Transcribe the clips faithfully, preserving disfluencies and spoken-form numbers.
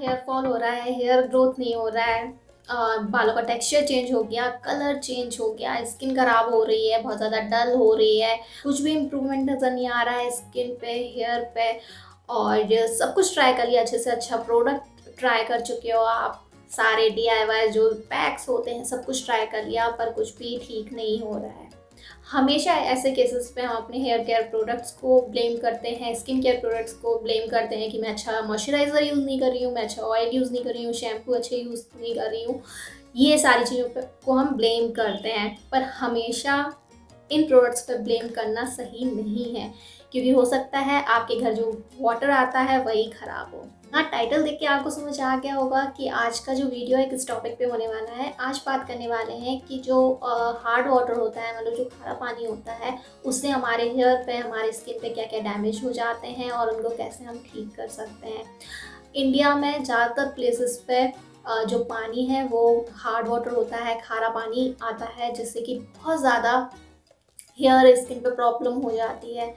Hair fall हो रहा है, हेयर ग्रोथ नहीं हो रहा है, अ, बालों का टेक्सचर चेंज हो गया, कलर चेंज हो गया, स्किन खराब हो रही है, बहुत ज़्यादा डल हो रही है, कुछ भी इम्प्रूवमेंट नज़र नहीं आ रहा है स्किन पे, हेयर पे, और सब कुछ ट्राई कर लिया, अच्छे से अच्छा प्रोडक्ट ट्राई कर चुके हो आप, सारे डी आई वाई जो पैक्स होते हैं सब कुछ ट्राई कर लिया, पर कुछ भी ठीक नहीं हो रहा है। हमेशा ऐसे केसेस पे हम अपने हेयर केयर प्रोडक्ट्स को ब्लेम करते हैं, स्किन केयर प्रोडक्ट्स को ब्लेम करते हैं कि मैं अच्छा मॉइस्चराइज़र यूज़ नहीं कर रही हूँ, मैं अच्छा ऑयल यूज़ नहीं कर रही हूँ, शैम्पू अच्छे यूज़ नहीं कर रही हूँ, ये सारी चीज़ों पे को हम ब्लेम करते हैं। पर हमेशा इन प्रोडक्ट्स पे ब्लेम करना सही नहीं है, क्योंकि हो सकता है आपके घर जो वाटर आता है वही ख़राब हो। हाँ, टाइटल देख के आपको समझ आ गया होगा कि आज का जो वीडियो है किस टॉपिक पे होने वाला है। आज बात करने वाले हैं कि जो हार्ड वाटर होता है, मतलब जो खारा पानी होता है, उससे हमारे हेयर पे, हमारे स्किन पे क्या क्या डैमेज हो जाते हैं और उनको कैसे हम ठीक कर सकते हैं। इंडिया में ज़्यादातर प्लेसेस पे जो पानी है वो हार्ड वाटर होता है, खारा पानी आता है, जिससे कि बहुत ज़्यादा हेयर स्किन पे प्रॉब्लम हो जाती है।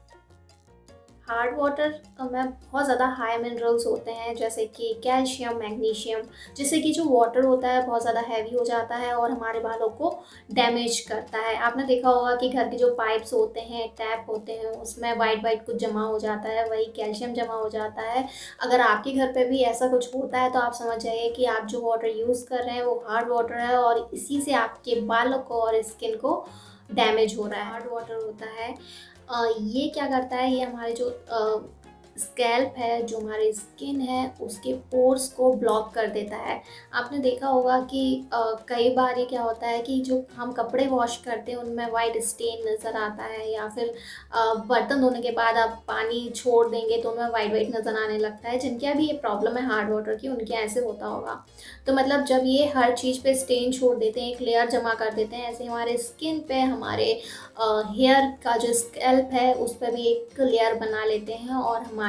हार्ड वाटर में बहुत ज़्यादा हाई मिनरल्स होते हैं, जैसे कि कैल्शियम, मैग्नीशियम, जिससे कि जो वाटर होता है बहुत ज़्यादा हैवी हो जाता है और हमारे बालों को डैमेज करता है। आपने देखा होगा कि घर के जो पाइप्स होते हैं, टैप होते हैं, उसमें वाइट वाइट कुछ जमा हो जाता है, वही कैल्शियम जमा हो जाता है। अगर आपके घर पे भी ऐसा कुछ होता है तो आप समझ जाइए कि आप जो वाटर यूज़ कर रहे हैं वो हार्ड वाटर है और इसी से आपके बालों को और स्किन को डैमेज हो रहा है। हार्ड वाटर होता है, आ, ये क्या करता है, ये हमारे जो स्कैल्प है, जो हमारी स्किन है, उसके पोर्स को ब्लॉक कर देता है। आपने देखा होगा कि आ, कई बार ये क्या होता है कि जो हम कपड़े वॉश करते हैं उनमें वाइट स्टेन नज़र आता है, या फिर आ, बर्तन धोने के बाद आप पानी छोड़ देंगे तो उनमें वाइट वाइट नज़र आने लगता है। जिनके अभी ये प्रॉब्लम है हार्ड वाटर की, उनके ऐसे होता होगा। तो मतलब जब ये हर चीज़ पे स्टेन छोड़ देते हैं, एक लेयर जमा कर देते हैं, ऐसे हमारे स्किन पे, हमारे हेयर का जो स्कैल्प है उस पर भी एक लेयर बना लेते हैं और हमारे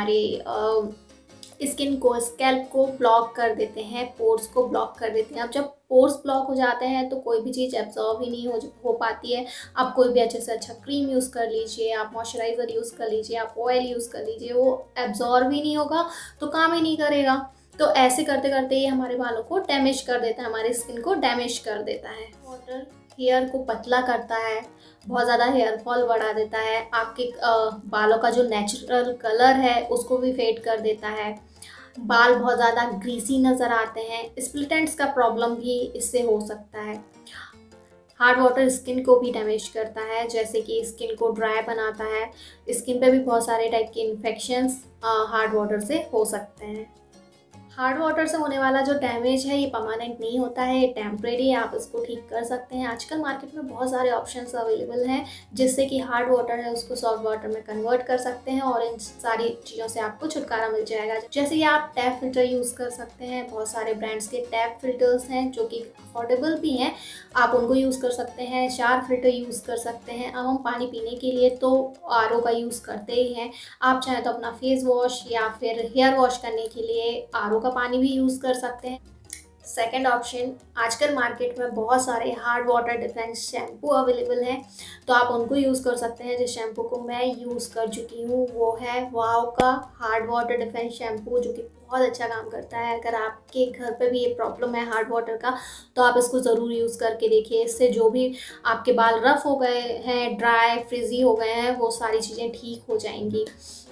स्किन को, स्कैल्प को ब्लॉक कर देते हैं, पोर्स को ब्लॉक कर देते हैं। अब जब पोर्स ब्लॉक हो जाते हैं तो कोई भी चीज़ एब्जॉर्ब ही नहीं हो हो पाती है। आप कोई भी अच्छे से अच्छा क्रीम यूज़ कर लीजिए, आप मॉइस्चराइज़र यूज़ कर लीजिए, आप ऑयल यूज़ कर लीजिए, वो एब्जॉर्ब ही नहीं होगा तो काम ही नहीं करेगा। तो ऐसे करते करते ये हमारे बालों को डैमेज कर देता है, हमारे स्किन को डैमेज कर देता है। वाटर हेयर को पतला करता है, बहुत ज़्यादा हेयर फॉल बढ़ा देता है, आपके बालों का जो नेचुरल कलर है उसको भी फेड कर देता है, बाल बहुत ज़्यादा ग्रीसी नज़र आते हैं, स्प्लिट एंड्स का प्रॉब्लम भी इससे हो सकता है। हार्ड वाटर स्किन को भी डैमेज करता है, जैसे कि स्किन को ड्राई बनाता है, स्किन पे भी बहुत सारे टाइप के इन्फेक्शंस हार्ड वाटर से हो सकते हैं। हार्ड वाटर से होने वाला जो डैमेज है ये परमानेंट नहीं होता है, ये टेम्परेरी, आप इसको ठीक कर सकते हैं। आजकल मार्केट में बहुत सारे ऑप्शंस अवेलेबल हैं जिससे कि हार्ड वाटर है उसको सॉफ्ट वाटर में कन्वर्ट कर सकते हैं और इन सारी चीज़ों से आपको छुटकारा मिल जाएगा। जैसे कि आप टैप फिल्टर यूज़ कर सकते हैं, बहुत सारे ब्रांड्स के टैप फिल्टर्स हैं जो कि अफोर्डेबल भी हैं, आप उनको यूज़ कर सकते हैं। शार फिल्टर यूज़ कर सकते हैं। अब हम पानी पीने के लिए तो आर ओ का यूज़ करते ही हैं, आप चाहें तो अपना फेस वॉश या फिर हेयर वॉश करने के लिए आर ओ का पानी भी यूज़ कर सकते हैं। सेकेंड ऑप्शन, आजकल मार्केट में बहुत सारे hard water defence shampoo available हैं, तो आप उनको यूज़ कर सकते हैं। जिस शैम्पू को मैं यूज़ कर चुकी हूँ वो है वाव का हार्ड वाटर डिफेंस शैम्पू, जो कि बहुत अच्छा काम करता है। अगर आपके घर पे भी ये प्रॉब्लम है हार्ड वाटर का तो आप इसको ज़रूर यूज़ करके देखिए। इससे जो भी आपके बाल रफ़ हो गए हैं, ड्राई फ्रिजी हो गए हैं, वो सारी चीज़ें ठीक हो जाएंगी।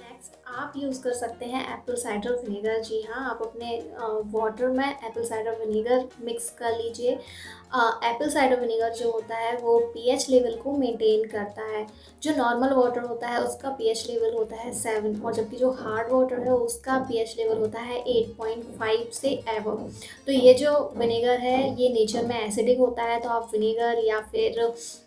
आप यूज़ कर सकते हैं एप्पल साइडर विनेगर। जी हाँ, आप अपने वाटर में एप्पल साइडर विनेगर मिक्स कर लीजिए। एप्पल साइडर विनेगर जो होता है वो पीएच लेवल को मेंटेन करता है। जो नॉर्मल वाटर होता है उसका पीएच लेवल होता है सेवन, और जबकि जो हार्ड वाटर है उसका पीएच लेवल होता है एट पॉइंट फाइव से एबव। तो ये जो विनेगर है ये नेचर में एसिडिक होता है, तो आप विनेगर या फिर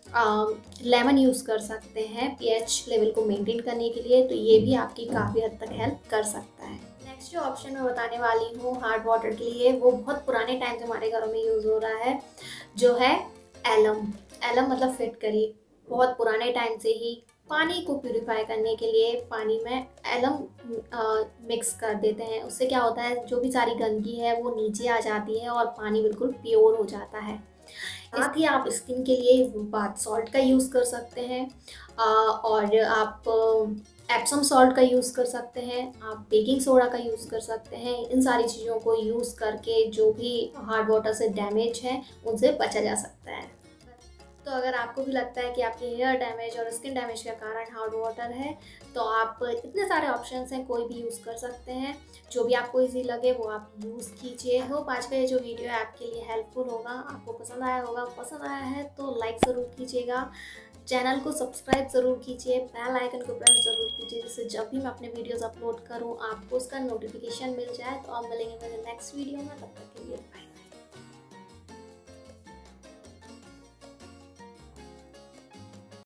लेमन यूज़ कर सकते हैं पीएच लेवल को मेंटेन करने के लिए, तो ये भी आपकी काफ़ी हद तक हेल्प कर सकता है। नेक्स्ट जो ऑप्शन मैं बताने वाली हूँ हार्ड वाटर के लिए, वो बहुत पुराने टाइम से हमारे घरों में यूज़ हो रहा है, जो है एलम। एलम मतलब फिटकरी। बहुत पुराने टाइम से ही पानी को प्यूरिफाई करने के लिए पानी में एलम मिक्स कर देते हैं। उससे क्या होता है, जो भी सारी गंदगी है वो नीचे आ जाती है और पानी बिल्कुल प्योर हो जाता है। साथ ही आप स्किन के लिए बाथ सॉल्ट का यूज़ कर सकते हैं, और आप एप्सम सॉल्ट का यूज़ कर सकते हैं, आप बेकिंग सोडा का यूज़ कर सकते हैं। इन सारी चीज़ों को यूज़ करके जो भी हार्ड वाटर से डैमेज है उनसे बचा जा सकता है। तो अगर आपको भी लगता है कि आपके हेयर डैमेज और स्किन डैमेज का कारण हार्ड वाटर है, तो आप इतने सारे ऑप्शंस हैं, कोई भी यूज़ कर सकते हैं। जो भी आपको इजी लगे वो आप यूज़ कीजिए। होप आज का ये जो वीडियो है आपके लिए हेल्पफुल होगा, आपको पसंद आया होगा। पसंद आया है तो लाइक ज़रूर कीजिएगा, चैनल को सब्सक्राइब ज़रूर कीजिए, बेल आइकन को प्रेस ज़रूर कीजिए, जिससे जब भी मैं अपने वीडियोज़ अपलोड करूँ आपको उसका नोटिफिकेशन मिल जाए। तो आप मिलेंगे मेरे नेक्स्ट वीडियो में, तब तक के लिए बाय।